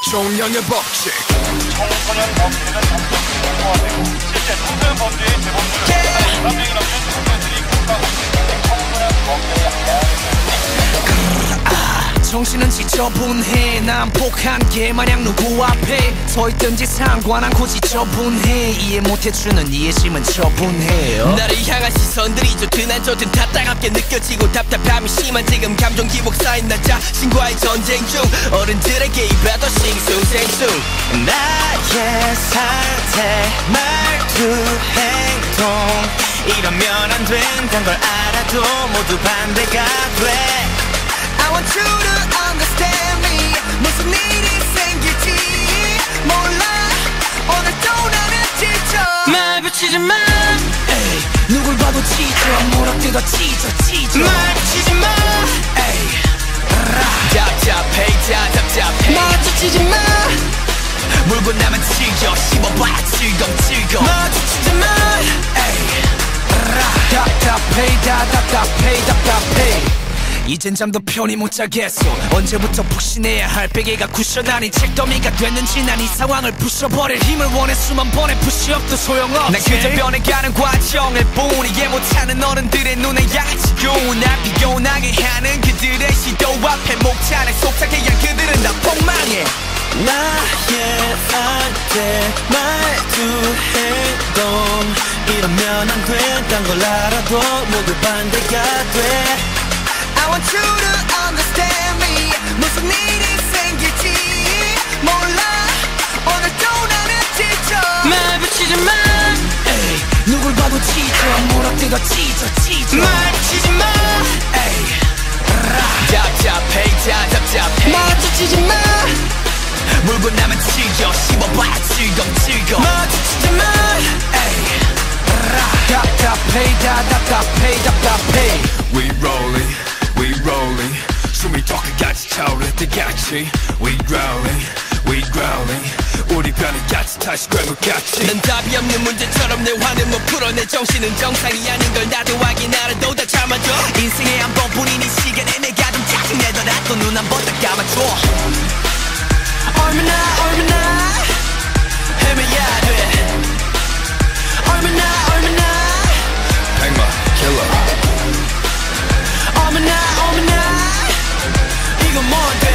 총량의 법칙. 청소년 범죄는 단순히 공포화되고 실제 누드 범죄의 재범률은 남녀이 남는 청소년들이 국가고 있는 청소년 범죄의 다양한 정신은 지저분해. 난폭한 개 마냥 누구 앞에 서있든지 상관 않고 지저분해. 이해 못해주는 이해심은 처분해요. 나를 향한 시선들이 좋든 안 좋든 다 따갑게 느껴지고 답답함이 심한 지금 감정 기복 쌓인 나 자신과의 전쟁 중 어른들에게 입에도 싱숭생숭. 나의 상태 말투 행동 이러면 안 된단 걸 알아도 모두 반대가 돼. I want you to understand me. 무슨 일이 생길지 몰라. 오늘도 나는 지쳐. 말 붙이지 마. 에이, 누굴 봐도 지쳐. 무릎 찢어. 말 붙이지 마. 에이, 답답해 답답해. 마주치지 마. 물고 나면 지겨 씹어봐야 즐거워. 마주치지 마. 에이, 답답해. 이젠 잠도 편히 못 자겠어. 언제부터 푹신해야 할 베개가 쿠션 아닌 책더미가 됐는지 난 이 상황을 부숴버릴 힘을 원해. 수만 번의 푸시업도 소용없지. 난 그저 변해가는 과정일 뿐. 이해 못하는 어른들의 눈에 야지고 날 피곤하게 하는 그들의 시도 앞에 목차를 속삭여야 그들은 다 폭망해. 나의 상태 말투 행동 이러면 안 된단 걸 알아도 모두 반대가 돼. I want you to understand me. 무슨 일이 생길지 몰라. 오늘도 나는 지쳐. 말 붙이지 마. 에이, 누굴 봐도 지쳐. 무릎 찢어. 말 붙이지 마. 에이, 답답해. 마주치지 마. 물고 나면 지겨 씹어봐야 즐거워. 마주치지 마. 에이, 답답해. We rolling, 숨이 더 끝까지 차오를 때같이 We growling, 우리 변이 같이 다시 괴물같이. 난 답이 없는 문제처럼 내 화를 못 풀어. 내 정신은 정상이 아닌 걸 나도 확인 알아도 다 참아줘. 인생에 한 번뿐인 이 시간에 내가 좀 짜증내더라도 눈 한 번 더 감아줘. 얼마나 헤매야 돼. 얼마나 백마 킬러. 얼마나 이건 뭔데.